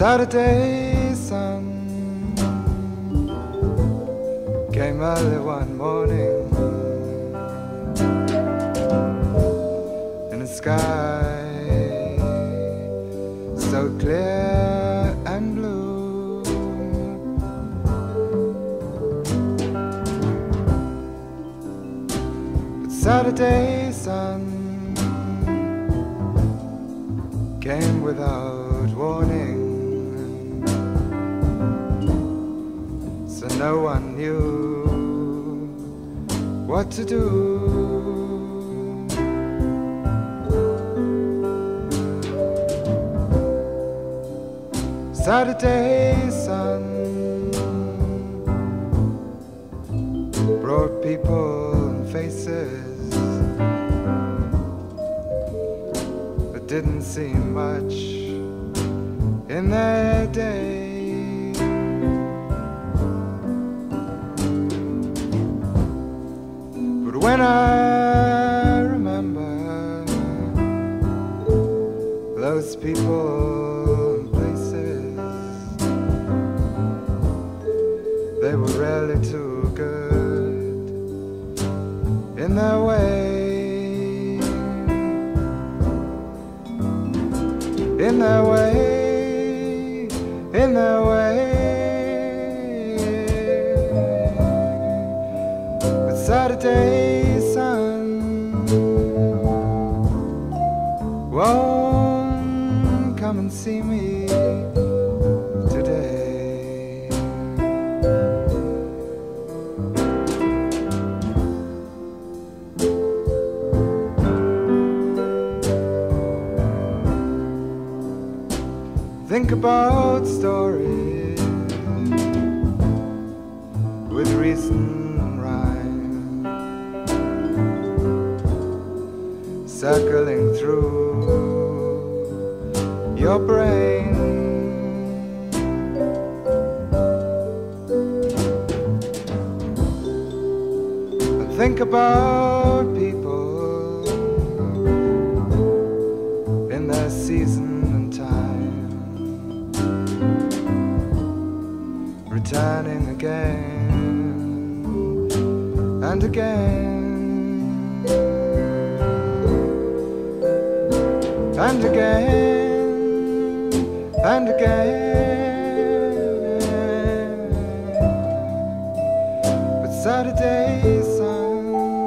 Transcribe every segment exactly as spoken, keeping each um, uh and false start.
Saturday sun came early one morning in a sky so clear and blue. But Saturday sun came without warning, so no one knew what to do. Saturday sun brought people and faces, but didn't seem much in their day. But when I remember those people and places, they were really too good in their way, in their way, in their way. But Saturday sun won't come and see me today. Think about stories with reason and rhyme, circling through your brain. And think about people in their season and time, returning again and again and again and again. But Saturday sun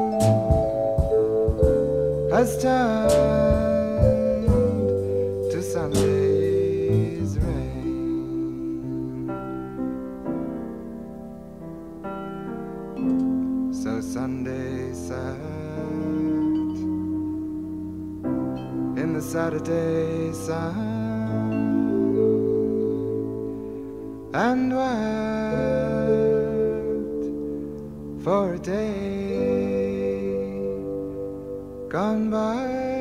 has turned to Sunday's rain. So Sunday sat in the Saturday sun and wept for a day gone by.